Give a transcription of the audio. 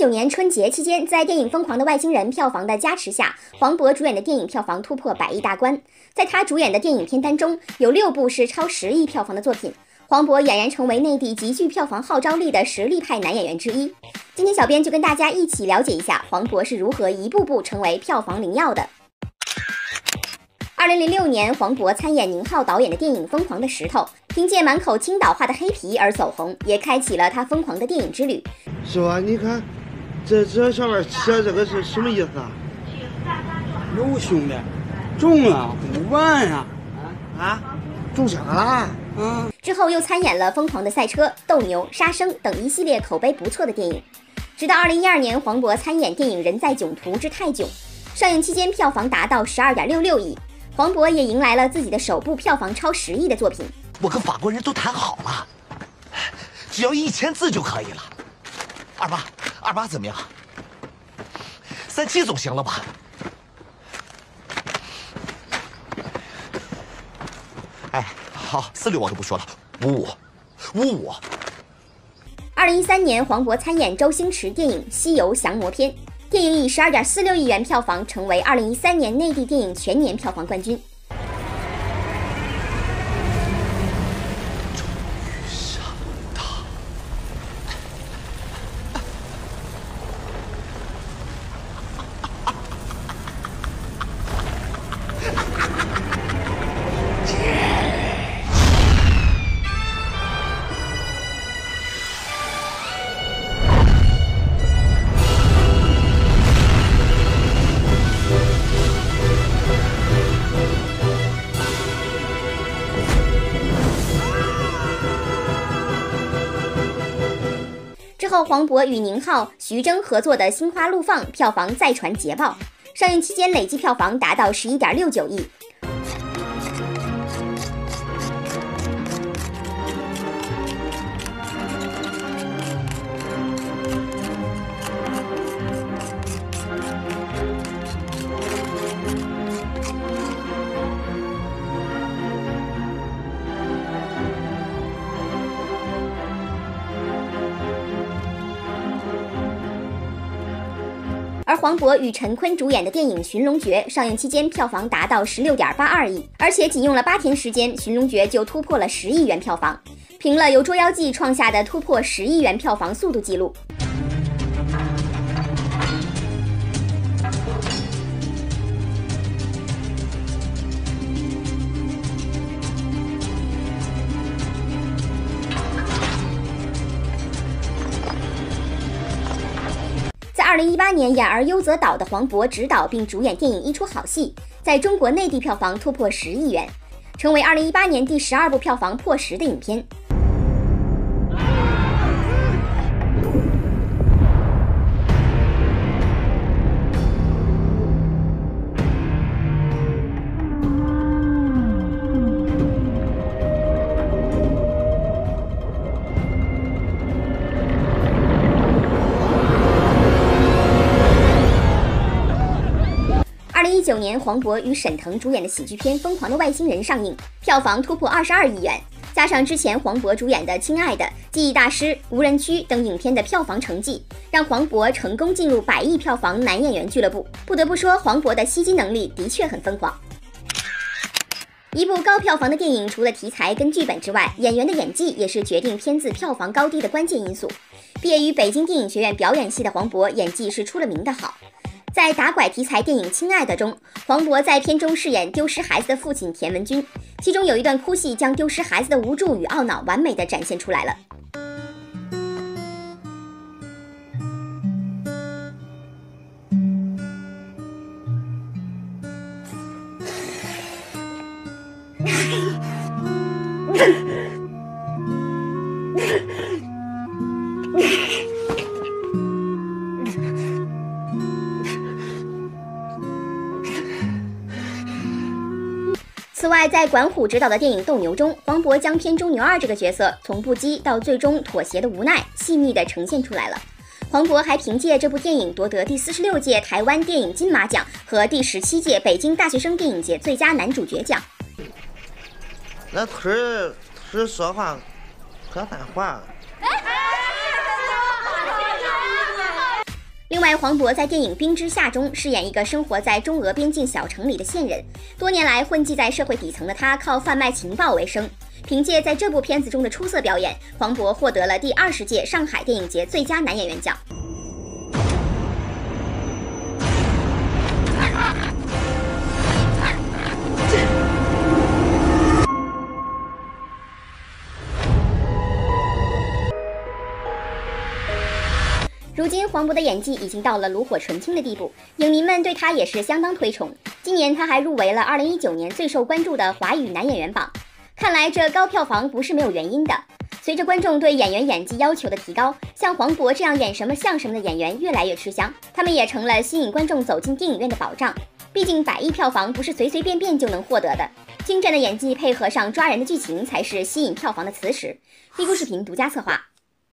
年春节期间，在电影《疯狂的外星人》票房的加持下，黄渤主演的电影票房突破100亿大关。在他主演的电影片单中，有6部是超10亿票房的作品。黄渤俨然成为内地极具票房号召力的实力派男演员之一。今天小编就跟大家一起了解一下黄渤是如何一步步成为票房灵药的。2006年，黄渤参演宁浩导演的电影《疯狂的石头》，凭借满口青岛话的黑皮而走红，也开启了他疯狂的电影之旅。 师傅，你看，这上面写这个是什么意思啊？ 有兄弟，中了5万呀！ 中奖了！ 之后又参演了《疯狂的赛车》《斗牛》《杀生》等一系列口碑不错的电影。直到2012年，黄渤参演电影《人在囧途之泰囧》，上映期间票房达到12.66亿。黄渤也迎来了自己的首部票房超10亿的作品。 我跟法国人都谈好了，只要1000字就可以了。28怎么样？37总行了吧？哎，好，46我就不说了，55。 2013年，黄渤参演周星驰电影《西游降魔篇》，电影以12.46亿元票房成为2013年内地电影全年票房冠军。之后，黄渤与宁浩、徐峥合作的《心花怒放》票房再传捷报，上映期间累计票房达到11.69亿。而黄渤与陈坤主演的电影《寻龙诀》上映期间票房达到16.82亿，而且仅用了8天时间，《寻龙诀》就突破了10亿元票房，平了由《捉妖记》创下的突破10亿元票房速度纪录。在2018年，演而优则导的黄渤执导并主演电影《一出好戏》，在中国内地票房突破10亿元，成为2018年第12部票房破10的影片。2019年，黄渤与沈腾主演的喜剧片《疯狂的外星人》上映，票房突破22亿元，加上之前黄渤主演的《亲爱的》《记忆大师》《无人区》等影片的票房成绩，让黄渤成功进入100亿票房男演员俱乐部。不得不说，黄渤的吸金能力的确很疯狂。一部高票房的电影，除了题材跟剧本之外，演员的演技也是决定片子票房高低的关键因素。毕业于北京电影学院表演系的黄渤，演技是出了名的好。在打拐题材电影《亲爱的》中，黄渤在片中饰演丢失孩子的父亲田文军，其中有一段哭戏将丢失孩子的无助与懊恼完美的展现出来了。此外，在管虎执导的电影《斗牛》中，黄渤将片中牛二这个角色从不羁到最终妥协的无奈，细腻地呈现出来了。黄渤还凭借这部电影夺得第46届台湾电影金马奖和第17届北京大学生电影节最佳男主角奖。 那腿说话可犯话。 另外，黄渤在电影《冰之夏》中饰演一个生活在中俄边境小城里的线人，多年来混迹在社会底层的他，靠贩卖情报为生。凭借在这部片子中的出色表演，黄渤获得了第20届上海电影节最佳男演员奖。如今，黄渤的演技已经到了炉火纯青的地步，影迷们对他也是相当推崇。今年他还入围了2019年最受关注的华语男演员榜。看来这高票房不是没有原因的。随着观众对演员演技要求的提高，像黄渤这样演什么像什么的演员越来越吃香，他们也成了吸引观众走进电影院的保障。毕竟100亿票房不是随随便便就能获得的，精湛的演技配合上抓人的剧情，才是吸引票房的磁石。低估视频独家策划。